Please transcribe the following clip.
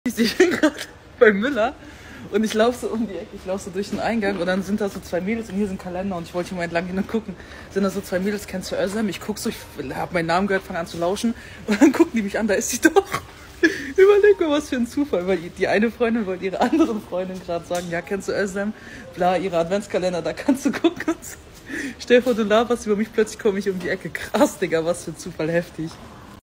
Ich bin gerade beim Müller und ich laufe so um die Ecke, ich laufe so durch den Eingang und dann sind da so zwei Mädels und hier sind Kalender und ich wollte hier mal entlang hin und gucken. Sind da so zwei Mädels, kennst du Özlem? Ich guck so, ich habe meinen Namen gehört, fange an zu lauschen und dann gucken die mich an, da ist sie doch. Überleg mal, was für ein Zufall, weil die eine Freundin wollte ihre andere Freundin gerade sagen, ja, kennst du Özlem? Bla, ihre Adventskalender, da kannst du gucken. Stell dir vor, du laberst über mich, plötzlich komme ich um die Ecke. Krass, Digga, was für ein Zufall, heftig.